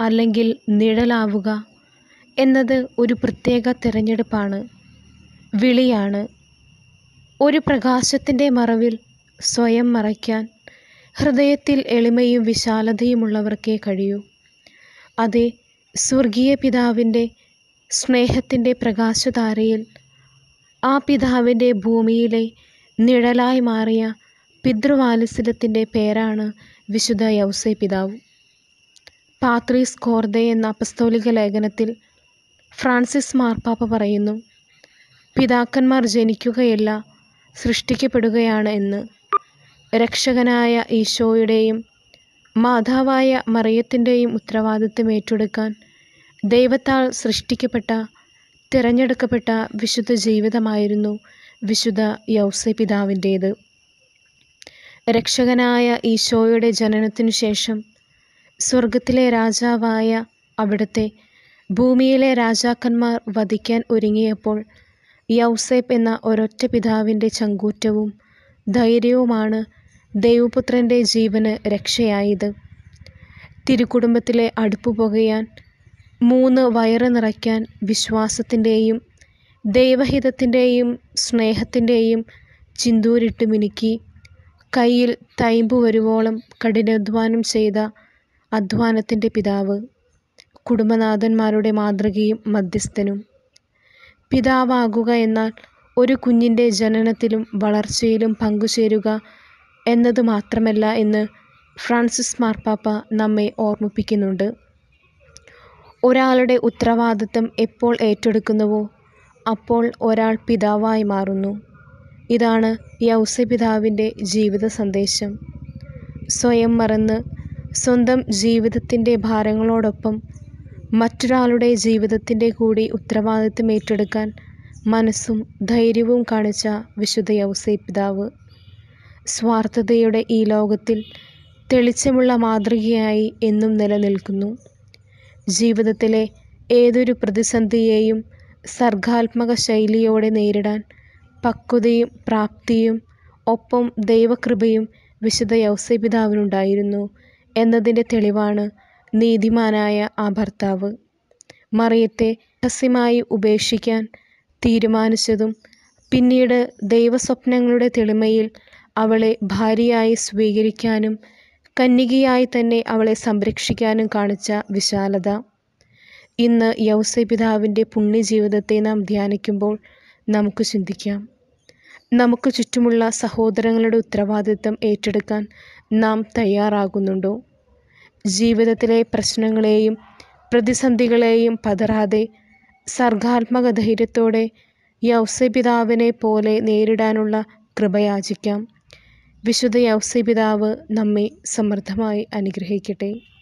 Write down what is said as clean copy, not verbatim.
അല്ലെങ്കിൽ നിഴലാവുക എന്നത് ഒരു പ്രത്യേക തിരഞ്ഞെടുപ്പാണ്, വിളിയാണ്. ഒരു പ്രകാശത്തിൻ്റെ മറവിൽ സ്വയം മറയ്ക്കാൻ ഹൃദയത്തിൽ എളിമയും വിശാലതയുമുള്ളവർക്കേ കഴിയൂ. അതേ സ്വർഗീയ പിതാവിൻ്റെ സ്നേഹത്തിൻ്റെ പ്രകാശധാരയിൽ ആ പിതാവിൻ്റെ ഭൂമിയിലെ നിഴലായി മാറിയ പിതൃവാത്സല്യത്തിൻ്റെ പേരാണ് വിശുദ്ധ യൗസേ പിതാവ്. പാത്രീസ് കോർദെ എന്ന അപ്പസ്തോലിക ലേഖനത്തിൽ ഫ്രാൻസിസ് മാർപ്പാപ്പ പറയുന്നു, പിതാക്കന്മാർ ജനിക്കുകയല്ല, സൃഷ്ടിക്കപ്പെടുകയാണ് എന്ന്. രക്ഷകനായ ഈശോയുടെയും മാതാവായ മറിയത്തിൻ്റെയും ഉത്തരവാദിത്വം ഏറ്റെടുക്കാൻ ദൈവത്താൽ സൃഷ്ടിക്കപ്പെട്ട തിരഞ്ഞെടുക്കപ്പെട്ട വിശുദ്ധ ജീവിതമായിരുന്നു വിശുദ്ധ യൗസേ പിതാവിൻ്റേത്. രക്ഷകനായ ഈശോയുടെ ജനനത്തിനു ശേഷം സ്വർഗത്തിലെ രാജാവായ അവിടുത്തെ ഭൂമിയിലെ രാജാക്കന്മാർ വധിക്കാൻ ഒരുങ്ങിയപ്പോൾ യൗസേപ്പ് എന്ന ഒരൊറ്റ പിതാവിൻ്റെ ചങ്കൂറ്റവും ധൈര്യവുമാണ് ദൈവപുത്രൻ്റെ ജീവന് രക്ഷയായത്. തിരുക്കുടുംബത്തിലെ അടുപ്പ് പുകയാൻ, 3 വയറ് നിറയ്ക്കാൻ വിശ്വാസത്തിൻ്റെയും ദൈവഹിതത്തിൻ്റെയും സ്നേഹത്തിൻ്റെയും ചിന്തൂരിട്ട് മിനുക്കി കയ്യിൽ തൈമ്പ് വരുവോളം കഠിനാധ്വാനം ചെയ്ത അധ്വാനത്തിൻ്റെ പിതാവ്, കുടുംബനാഥന്മാരുടെ മാതൃകയും മധ്യസ്ഥനും. പിതാവാകുക എന്നാൽ ഒരു കുഞ്ഞിൻ്റെ ജനനത്തിലും വളർച്ചയിലും പങ്കുചേരുക എന്നത് മാത്രമല്ല എന്ന് ഫ്രാൻസിസ് മാർപ്പാപ്പ നമ്മെ ഓർമ്മിപ്പിക്കുന്നുണ്ട്. ഒരാളുടെ ഉത്തരവാദിത്തം എപ്പോൾ ഏറ്റെടുക്കുന്നുവോ അപ്പോൾ ഒരാൾ പിതാവായി മാറുന്നു. ഇതാണ് യൗസേ പിതാവിൻ്റെ ജീവിത സന്ദേശം. സ്വയം മറന്ന് സ്വന്തം ജീവിതത്തിൻ്റെ ഭാരങ്ങളോടൊപ്പം മറ്റൊരാളുടെ ജീവിതത്തിൻ്റെ കൂടി ഉത്തരവാദിത്തം ഏറ്റെടുക്കാൻ മനസ്സും ധൈര്യവും കാണിച്ച വിശുദ്ധ യൗസേ പിതാവ് സ്വാർത്ഥതയുടെ ഈ ലോകത്തിൽ തെളിച്ചമുള്ള മാതൃകയായി എന്നും നിലനിൽക്കുന്നു. ജീവിതത്തിലെ ഏതൊരു പ്രതിസന്ധിയെയും സർഗാത്മക ശൈലിയോടെ നേരിടാൻ പക്വതയും പ്രാപ്തിയും ഒപ്പം ദൈവകൃപയും വിശുദ്ധ യൗസേ പിതാവിനുണ്ടായിരുന്നു എന്നതിൻ്റെ തെളിവാണ് നീതിമാനായ ആ ഭർത്താവ്. മറിയത്തെ രഹസ്യമായി ഉപേക്ഷിക്കാൻ തീരുമാനിച്ചതും പിന്നീട് ദൈവസ്വപ്നങ്ങളുടെ തെളിമയിൽ അവളെ ഭാര്യയായി സ്വീകരിക്കാനും കന്യകയായി തന്നെ അവളെ സംരക്ഷിക്കാനും കാണിച്ച വിശാലത. ഇന്ന് യൗസേ പിതാവിൻ്റെ പുണ്യജീവിതത്തെ നാം ധ്യാനിക്കുമ്പോൾ നമുക്ക് ചിന്തിക്കാം, നമുക്ക് ചുറ്റുമുള്ള സഹോദരങ്ങളുടെ ഉത്തരവാദിത്തം ഏറ്റെടുക്കാൻ നാം തയ്യാറാകുന്നുണ്ടോ? ജീവിതത്തിലെ പ്രശ്നങ്ങളെയും പ്രതിസന്ധികളെയും പതറാതെ സർഗാത്മക ധൈര്യത്തോടെ യൗസേ പിതാവിനെ പോലെ നേരിടാനുള്ള കൃപയാചിക്കാം. വിശുദ്ധ യൗസേ പിതാവ് നമ്മെ സമൃദ്ധമായി അനുഗ്രഹിക്കട്ടെ.